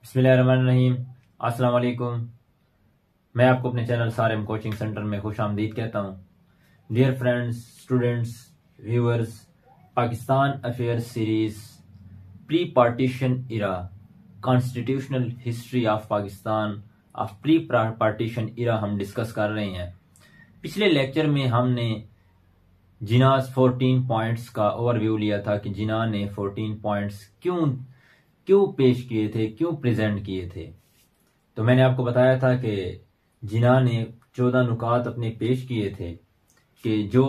बिस्मिल्लाहिर्रहमानिर्रहीम। अस्सलाम वालेकुम। मैं आपको अपने चैनल सारेम कोचिंग सेंटर में खुश आमदीद कहता हूँ। Dear friends, students, viewers, Pakistan affairs series pre partition era, constitutional history of Pakistan of pre partition era हम डिस्कस कर रहे हैं। पिछले लेक्चर में हमने जिनास 14 पॉइंट्स का ओवरव्यू लिया था कि जिना ने 14 पॉइंट्स क्यों पेश किए थे, क्यों प्रेजेंट किए थे। तो मैंने आपको बताया था कि जिना ने 14 नुकात अपने पेश किए थे कि जो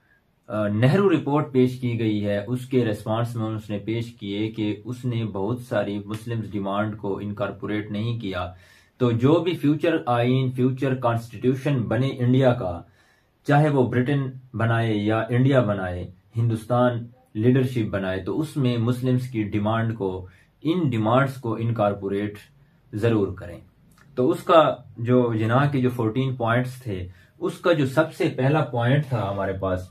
नेहरू रिपोर्ट पेश की गई है उसके रिस्पांस में उसने पेश किए कि उसने बहुत सारी मुस्लिम डिमांड को इनकॉर्पोरेट नहीं किया। तो जो भी फ्यूचर आइन, फ्यूचर कॉन्स्टिट्यूशन बने इंडिया का, चाहे वो ब्रिटेन बनाए या इंडिया बनाए, हिंदुस्तान लीडरशिप बनाए, तो उसमें मुस्लिम्स की डिमांड को, इन डिमांड्स को इनकॉर्पोरेट जरूर करें। तो उसका जो जिना के जो 14 पॉइंट्स थे, उसका जो सबसे पहला पॉइंट था हमारे पास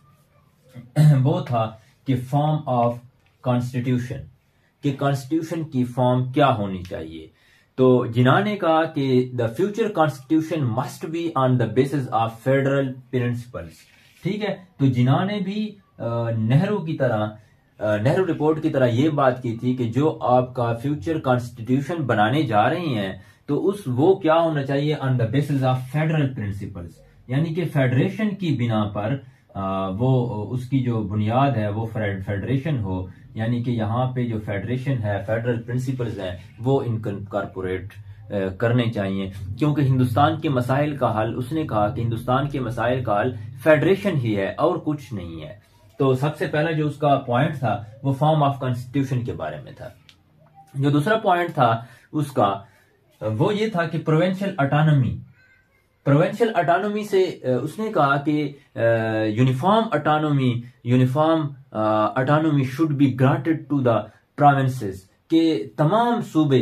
वो था कि फॉर्म ऑफ कॉन्स्टिट्यूशन, कि कॉन्स्टिट्यूशन की फॉर्म क्या होनी चाहिए। तो जिना ने कहा कि the future constitution must be on the basis of federal principles. ठीक है, तो जिना ने भी नेहरू की तरह, नेहरू रिपोर्ट की तरह ये बात की थी कि जो आपका फ्यूचर कॉन्स्टिट्यूशन बनाने जा रहे हैं तो वो क्या होना चाहिए, on the basis of federal principles, यानी कि फेडरेशन की बिना पर वो उसकी जो बुनियाद है वो फेडरेशन हो, यानी कि यहाँ पे जो फेडरेशन है, फेडरल प्रिंसिपल्स हैं, वो इनकॉर्पोरेट करने चाहिए। क्योंकि हिंदुस्तान के मसाइल का हल, उसने कहा कि हिंदुस्तान के मसाइल का हल फेडरेशन ही है और कुछ नहीं है। तो सबसे पहला जो उसका पॉइंट था वो फॉर्म ऑफ कॉन्स्टिट्यूशन के बारे में था। जो दूसरा पॉइंट था उसका वो ये था कि प्रोविंशियल ऑटोनॉमी, प्रोविंशियल ऑटोनॉमी से उसने कहा कि uniform autonomy should be granted to the provinces, के तमाम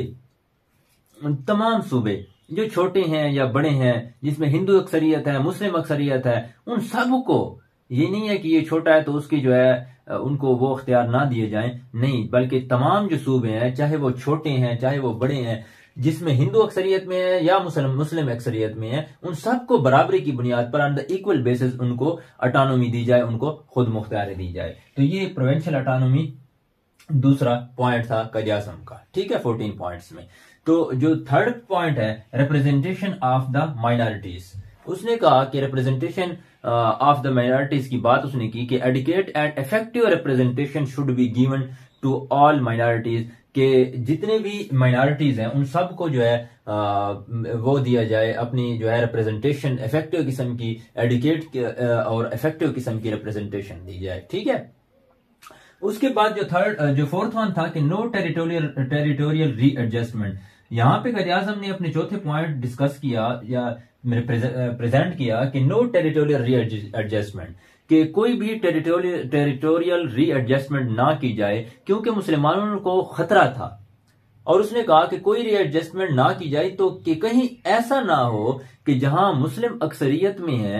सूबे जो छोटे हैं या बड़े हैं, जिसमें हिंदू अक्सरियत है, मुस्लिम अक्सरियत है, उन सबको, ये नहीं है कि ये छोटा है तो उसकी जो है उनको वो अख्तियार ना दिए जाएं, नहीं, बल्कि तमाम जो सूबे हैं, चाहे वो छोटे हैं चाहे वो बड़े हैं, जिसमें हिंदू अक्सरियत में है या मुस्लिम अक्सरियत में है, उन सबको बराबरी की बुनियाद पर ऑन द इक्वल बेसिस उनको ऑटोनॉमी दी जाए, उनको खुद मुख्तियारी दी जाए। तो ये प्रोविंशियल ऑटोनॉमी दूसरा पॉइंट था कजासम का। ठीक है, 14 पॉइंट्स में। तो जो थर्ड पॉइंट है रिप्रेजेंटेशन ऑफ द माइनॉरिटीज, उसने कहा कि रिप्रेजेंटेशन ऑफ द माइनॉरिटीज की बात उसने की कि adequate and effective representation should be given to all minorities, के जितने भी माइनॉरिटीज हैं उन सबको जो है वो दिया जाए, अपनी जो है रिप्रेजेंटेशन इफेक्टिव किस्म की, एडुकेट और इफेक्टिव किस्म की रिप्रेजेंटेशन दी जाए। ठीक है, उसके बाद जो फोर्थ वन था कि नो टेरिटोरियल रीएडजस्टमेंट। यहां पे क़ायद-ए-आज़म ने अपने चौथे पॉइंट डिस्कस किया या प्रेजेंट किया कि नो टेरिटोरियल रीएडजस्टमेंट, कि कोई भी टेरिटोरियल रीएडजस्टमेंट ना की जाए, क्योंकि मुसलमानों को खतरा था। और उसने कहा कि कोई रीएडजस्टमेंट ना की जाए तो कि कहीं ऐसा ना हो कि जहां मुस्लिम अक्सरियत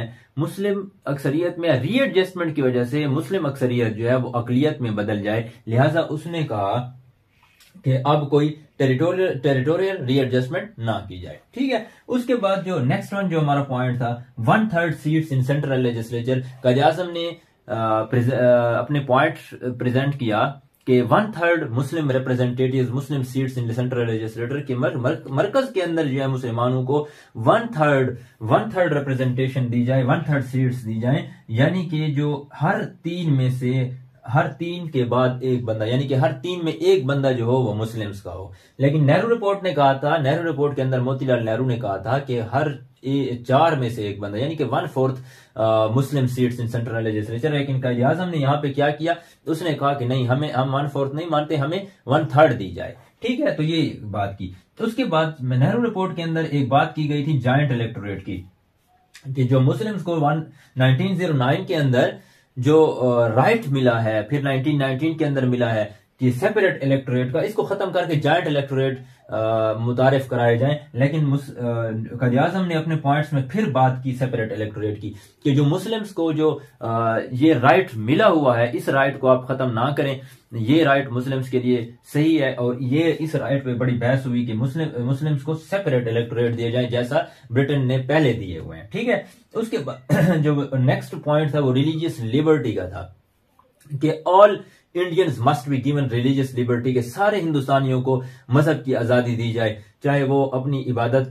में रीएडजस्टमेंट की वजह से मुस्लिम अक्सरियत जो है वो अकलियत में बदल जाए। लिहाजा उसने कहा कि अब कोई टेरिटोरियल रीएडजस्टमेंट ना की जाए। ठीक है, उसके बाद जो नेक्स्ट वन जो हमारा पॉइंट था 1/3 seats in central legislature, Quaid-e-Azam ने अपने पॉइंट प्रेजेंट किया कि 1/3 Muslim representatives, Muslim seats in central legislator के मरकज के अंदर जो है मुसलमानों को 1/3 रिप्रेजेंटेशन दी जाए, 1/3 सीट्स दी जाए, यानी कि जो हर तीन के बाद एक बंदा, यानी कि हर 3 में एक बंदा जो हो वो मुस्लिम्स का हो। लेकिन नेहरू रिपोर्ट ने कहा था, नेहरू रिपोर्ट के अंदर मोतीलाल नेहरू ने कहा था कि हर 4 में से एक बंदा, यानी कि 1/4 Muslim seats in central legislature. लेकिन क़ायद-ए-आज़म ने यहाँ पे क्या किया, उसने कहा कि नहीं, हम 1/4 नहीं मानते, हमें 1/3 दी जाए। ठीक है, तो ये बात की। तो उसके बाद नेहरू रिपोर्ट के अंदर एक बात की गई थी जॉइंट इलेक्टोरेट की, कि जो मुस्लिम्स को 1909 के अंदर जो राइट मिला है, फिर 1919 के अंदर मिला है कि सेपरेट इलेक्टोरेट का, इसको खत्म करके जॉइंट इलेक्टोरेट मुतारिफ कराए जाएं। लेकिन कायद आज़म ने अपने पॉइंट्स में फिर बात की सेपरेट इलेक्टोरेट की, कि जो मुस्लिम्स को जो ये राइट मिला हुआ है, इस राइट को आप खत्म ना करें, ये राइट मुस्लिम्स के लिए सही है। और ये इस राइट पे बड़ी बहस हुई कि मुस्लिम्स को सेपरेट इलेक्टोरेट दिए जाए, जैसा ब्रिटेन ने पहले दिए हुए हैं। ठीक है, उसके बाद जो नेक्स्ट पॉइंट था वो रिलीजियस लिबर्टी का था, कि all Indians must be given religious liberty, के सारे हिंदुस्तानियों को मजहब की आजादी दी जाए, चाहे वो अपनी इबादत,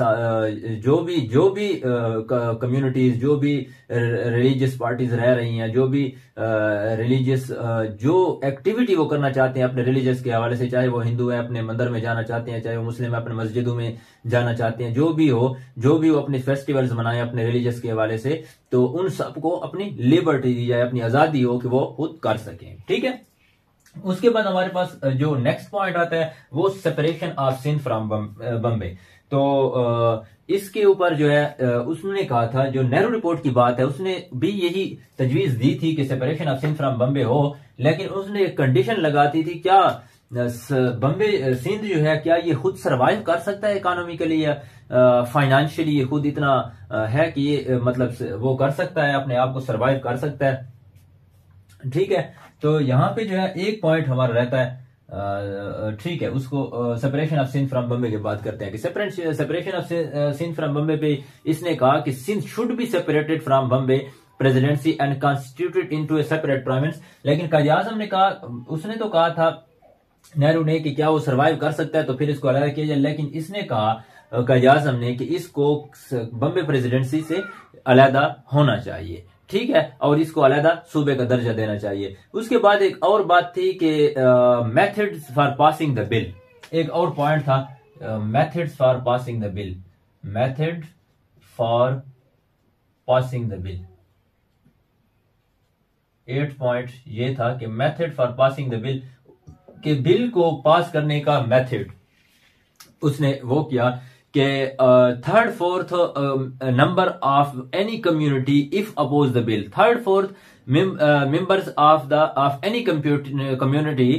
जो भी कम्युनिटीज, जो भी रिलीजियस पार्टीज रह रही हैं, जो भी रिलीजियस जो एक्टिविटी वो करना चाहते हैं अपने रिलीजियस के हवाले से, चाहे वो हिंदू है अपने मंदिर में जाना चाहते हैं, चाहे वो मुस्लिम है अपने मस्जिदों में जाना चाहते हैं, जो भी वो अपने फेस्टिवल्स मनाएं अपने रिलीजियस के हवाले से, तो उन सबको अपनी लिबर्टी दी जाए, अपनी आजादी हो कि वो खुद कर सकें। ठीक है, उसके बाद हमारे पास जो नेक्स्ट पॉइंट आता है वो separation of Sindh from Bombay. तो इसके ऊपर जो है उसने कहा था, जो नेहरू रिपोर्ट की बात है, उसने भी यही तजवीज दी थी कि separation of Sindh from Bombay हो, लेकिन उसने एक कंडीशन लगाती थी, क्या बम्बे सिंध जो है क्या ये खुद सरवाइव कर सकता है इकोनॉमिकली या फाइनेंशियली, ये खुद इतना है कि ये मतलब वो कर सकता है, अपने आप को सरवाइव कर सकता है। ठीक है, तो यहाँ पे जो है एक पॉइंट हमारा रहता है, ठीक है, उसको separation of Sindh from Bombay की बात करते हैं कि separation of Sindh from Bombay पे इसने कहा कि Sindh should be separated from Bombay presidency and constituted into a separate province. लेकिन कायद आज़म ने कहा, उसने तो कहा था नेहरू ने कि क्या वो सरवाइव कर सकता है तो फिर इसको अलग किया जाए, लेकिन इसने कहा कायद आज़म ने कि इसको बम्बे प्रेसिडेंसी से अलहदा होना चाहिए। ठीक है, और इसको अलहदा सूबे का दर्जा देना चाहिए। उसके बाद एक और बात थी कि methods for passing the bill, एक और पॉइंट था methods for passing the bill, method for passing the bill. 8 point ये था कि method for passing the bill, कि बिल को पास करने का मेथड उसने वो किया कि third fourth number of any community if oppose the bill, third fourth members of any community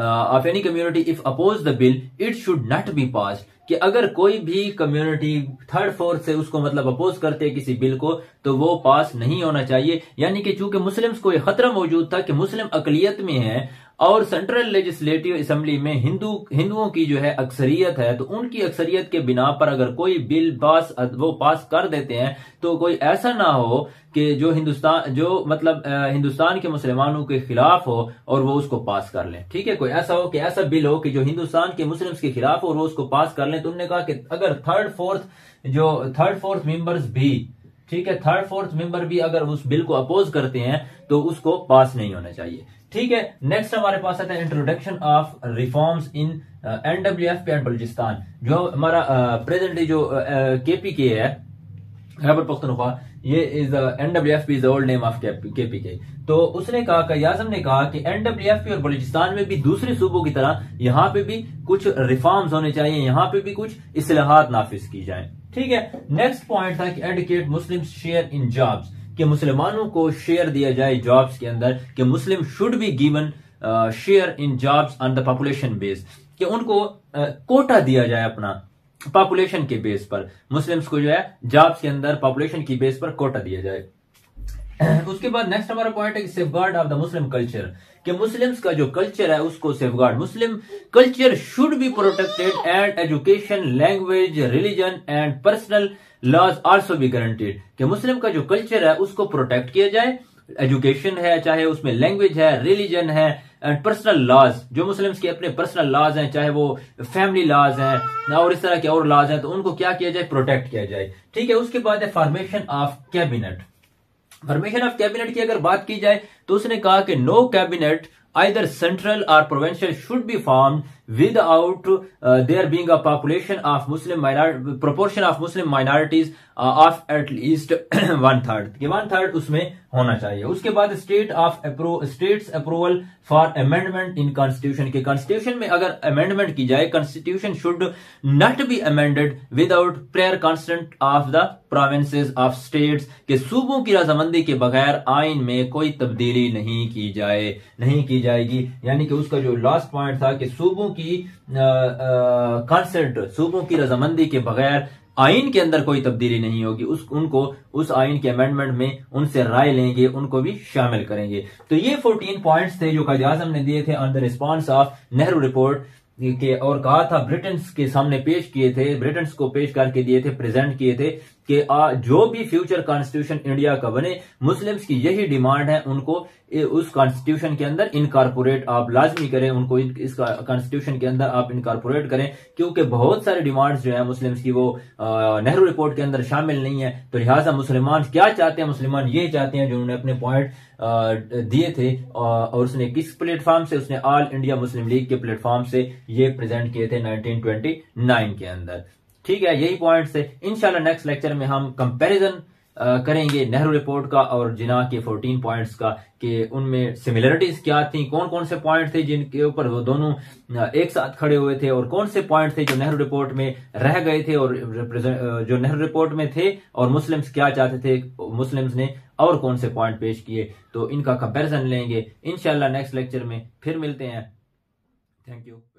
if oppose the bill, it should not be passed। कि अगर कोई भी कम्युनिटी थर्ड फोर्थ से उसको मतलब अपोज करते हैं किसी बिल को, तो वो पास नहीं होना चाहिए। यानी कि चूंकि मुस्लिम्स को यह खतरा मौजूद था कि मुस्लिम अकलियत में है और सेंट्रल लेजिस्लेटिव असेंबली में हिंदुओं की जो है अक्सरियत है, तो उनकी अक्सरियत के बिना पर अगर कोई बिल वो पास कर देते हैं तो कोई ऐसा ना हो कि जो हिंदुस्तान के मुसलमानों के खिलाफ हो और वो उसको पास कर लें। ठीक है, कोई ऐसा हो कि ऐसा बिल हो कि जो हिंदुस्तान के मुस्लिम्स के खिलाफ हो और वो उसको पास कर लें। तो उन्होंने कहा कि अगर थर्ड फोर्थ मेंबर्स भी, ठीक है, थर्ड फोर्थ मेंबर भी अगर उस बिल को अपोज करते हैं तो उसको पास नहीं होना चाहिए। ठीक है, नेक्स्ट हमारे पास आता है introduction of reforms in NWFP and Baluchistan. जो हमारा प्रेजेंटली जो KPK है, खैबर पख्तूनख्वा, ये is NWFP is the old name of KPK। तो उसने कहा, कायद आज़म ने कहा कि NWFP और बलूचिस्तान में भी दूसरे सूबों की तरह यहाँ पे भी कुछ रिफॉर्म्स होने चाहिए, यहाँ पे भी कुछ इस्लाहात नाफिज की जाएं। ठीक है, नेक्स्ट पॉइंट था कि adequate Muslim share in jobs, कि मुसलमानों को शेयर दिया जाए जॉब्स के अंदर, कि Muslim should be given share in jobs on the population base, कि उनको कोटा दिया जाए अपना पॉपुलेशन के बेस पर, मुस्लिम्स को जो है जॉब्स के अंदर पॉपुलेशन की बेस पर कोटा दिया जाए। उसके बाद नेक्स्ट हमारा पॉइंट है कि safeguard of the Muslim culture, कि मुस्लिम्स का जो कल्चर है उसको safeguard, Muslim culture should be protected and education, language, religion and personal laws also be guaranteed, कि मुस्लिम का जो कल्चर है उसको प्रोटेक्ट किया जाए, एजुकेशन है, चाहे उसमें लैंग्वेज है, रिलीजन है, एंड पर्सनल लॉज, जो मुस्लिम्स के अपने पर्सनल लॉज हैं, चाहे वो फैमिली लॉज हैं और इस तरह के और लॉज हैं, तो उनको क्या किया जाए, प्रोटेक्ट किया जाए। ठीक है, उसके बाद है formation of cabinet. Formation of cabinet की अगर बात की जाए तो उसने कहा कि नो कैबिनेट आइदर सेंट्रल और provincial should be formed without there being a population of proportion of Muslim minorities of at least 1/3 कि 1/3 उसमें होना चाहिए। उसके बाद states approval for amendment in constitution के कॉन्स्टिट्यूशन में अगर अमेंडमेंट की जाए, constitution should not be amended without prior consent of the provinces of states के सूबों की रजामंदी के बगैर आइन में कोई तब्दीली नहीं की जाएगी। यानी कि उसका जो लास्ट पॉइंट था कि सूबों की कंसेंट, सूबों की रजामंदी के बगैर आइन के अंदर कोई तब्दीली नहीं होगी, उनको उस आइन के अमेंडमेंट में उनसे राय लेंगे, उनको भी शामिल करेंगे। तो ये 14 पॉइंट्स थे जो कायद आज़म ने दिए थे on the response of Nehru report के, और कहा था ब्रिटेन के सामने पेश किए थे, ब्रिटेन को पेश करके दिए थे, प्रेजेंट किए थे कि जो भी फ्यूचर कॉन्स्टिट्यूशन इंडिया का बने, मुस्लिम्स की यही डिमांड है, उनको उस कॉन्स्टिट्यूशन के अंदर इनकॉर्पोरेट आप लाजमी करें, उनको इस कॉन्स्टिट्यूशन के अंदर आप इनकॉर्पोरेट करें, क्योंकि बहुत सारे डिमांड्स जो है मुस्लिम्स की वो नेहरू रिपोर्ट के अंदर शामिल नहीं है। तो लिहाजा मुसलमान क्या चाहते हैं, मुसलमान ये चाहते हैं जो उन्होंने अपने पॉइंट दिए थे, और उसने किस प्लेटफॉर्म से, उसने ऑल इंडिया मुस्लिम लीग के प्लेटफॉर्म से ये प्रेजेंट किए थे 1929 के अंदर। ठीक है, यही पॉइंट्स थे। इंशाल्लाह नेक्स्ट लेक्चर में हम कंपैरिजन करेंगे नेहरू रिपोर्ट का और जिना के 14 पॉइंट्स का, कि उनमें सिमिलरिटीज क्या थी, कौन कौन से पॉइंट थे जिनके ऊपर वो दोनों एक साथ खड़े हुए थे, और कौन से पॉइंट थे जो नेहरू रिपोर्ट में रह गए थे और जो नेहरू रिपोर्ट में थे, और मुस्लिम्स क्या चाहते थे, मुस्लिम्स ने और कौन से पॉइंट पेश किए। तो इनका कंपैरिजन लेंगे इंशाल्लाह नेक्स्ट लेक्चर में। फिर मिलते हैं। Thank you.